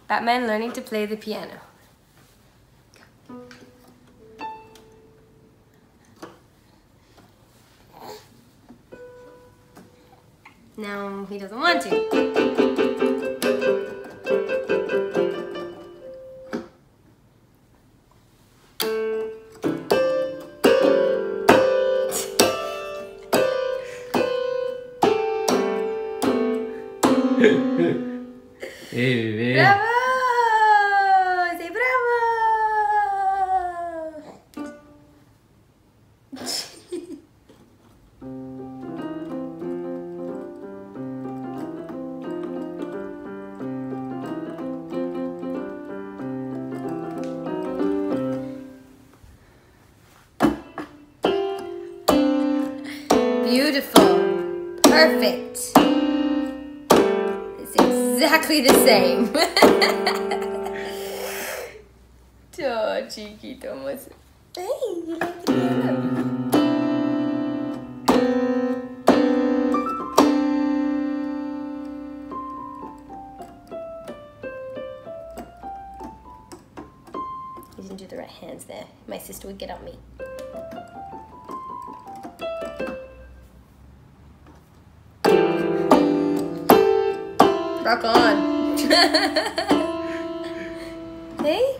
Batman learning to play the piano. Now he doesn't want to. Hey, bebé. ¡Bravo! ¡Say bravo! Beautiful. Perfect. It's exactly the same. Oh, chiquito, almost. Hey, you like the piano? You didn't do the right hands there. My sister would get on me. Rock on. Hey?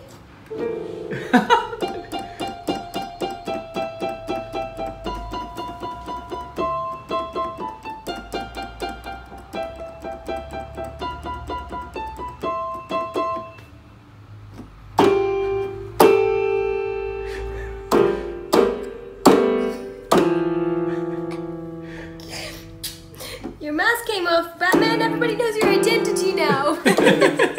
Your mask came off. Batman, everybody knows your identity now.